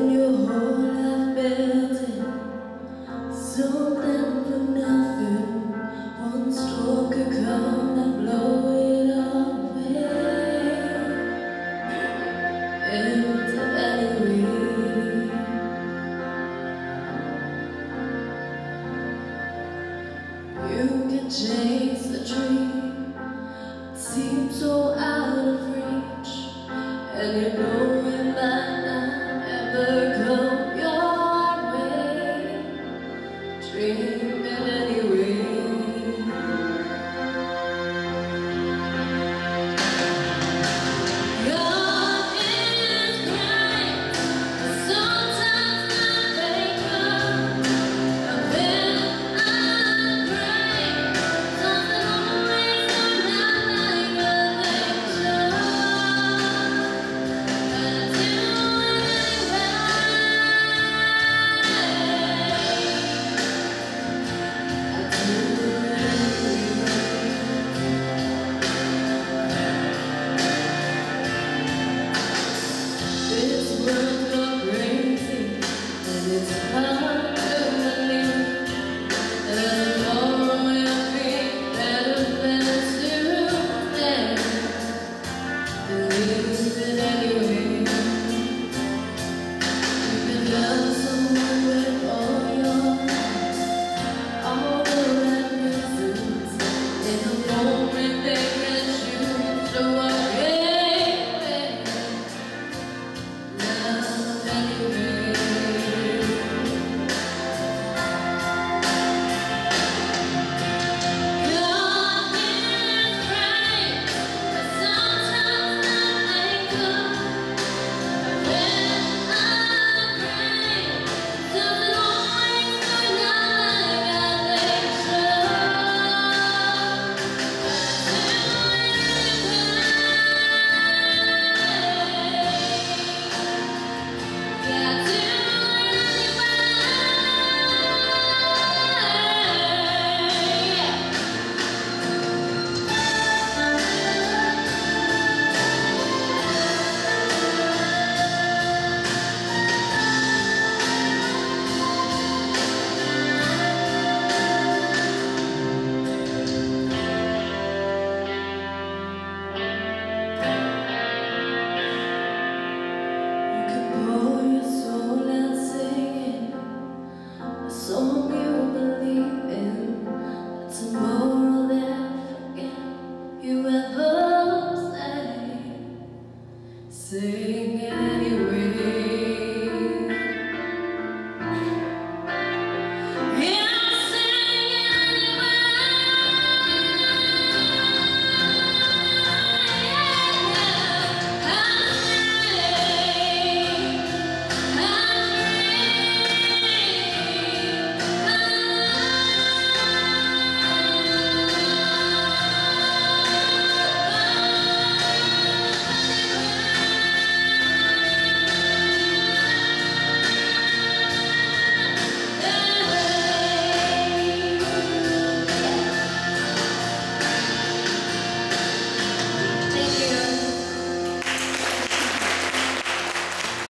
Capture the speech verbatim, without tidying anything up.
your whole life melting, something for nothing. One stroke could come and blow it all away. And anyway, you can chase the dream, it seems so out of reach, and you know it might not ever come your way. Dream